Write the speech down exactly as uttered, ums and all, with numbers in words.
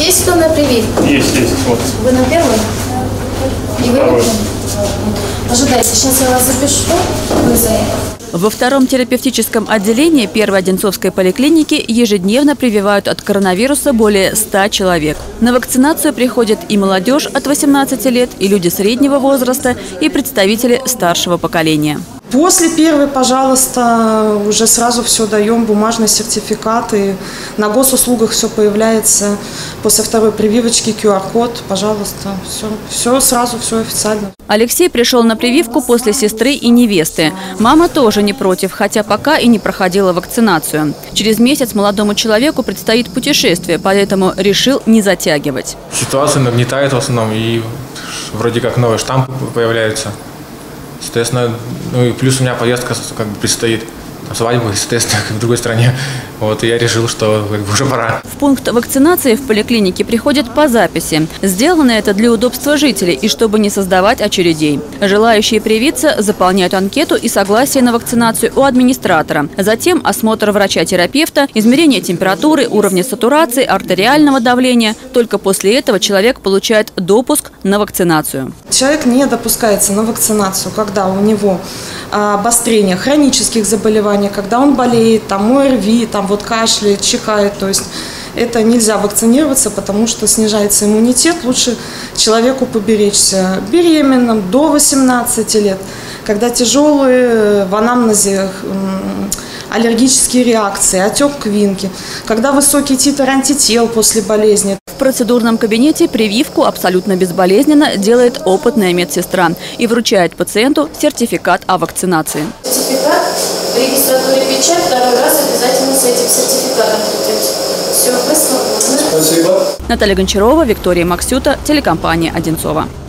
Есть кто на прививку? Есть, есть. Вот. Вы на первой? И вы на Второй. Ожидайте, сейчас я вас запишу. Вы заехали. Во втором терапевтическом отделении первой Одинцовской поликлиники ежедневно прививают от коронавируса более ста человек. На вакцинацию приходят и молодежь от восемнадцати лет, и люди среднего возраста, и представители старшего поколения. После первой, пожалуйста, уже сразу все даем, бумажный сертификат, и на госуслугах все появляется. После второй прививочки ку ар код, пожалуйста, все, все сразу, все официально. Алексей пришел на прививку после сестры и невесты. Мама тоже не против, хотя пока и не проходила вакцинацию. Через месяц молодому человеку предстоит путешествие, поэтому решил не затягивать. Ситуация нагнетает в основном, и вроде как новые штампы появляются. Соответственно, ну и плюс у меня поездка как бы предстоит. Свадьба, естественно, в другой стране. Вот, и я решил, что как бы уже пора. В пункт вакцинации в поликлинике приходят по записи. Сделано это для удобства жителей и чтобы не создавать очередей. Желающие привиться заполняют анкету и согласие на вакцинацию у администратора. Затем осмотр врача-терапевта, измерение температуры, уровня сатурации, артериального давления. Только после этого человек получает допуск на вакцинацию. Человек не допускается на вакцинацию, когда у него обострение хронических заболеваний, когда он болеет, там о эр ви, там вот кашляет, чихает, то есть это нельзя вакцинироваться, потому что снижается иммунитет, лучше человеку поберечься. Беременным до восемнадцати лет, когда тяжелые в анамнезе аллергические реакции, отек квинки, когда высокий титр антител после болезни. В процедурном кабинете прививку абсолютно безболезненно делает опытная медсестра и вручает пациенту сертификат о вакцинации. Сертификат, в регистратуре печать, второй раз обязательно с этим сертификатом придете. Все, вы свободны. Спасибо. Наталья Гончарова, Виктория Максюта, телекомпания «Одинцова».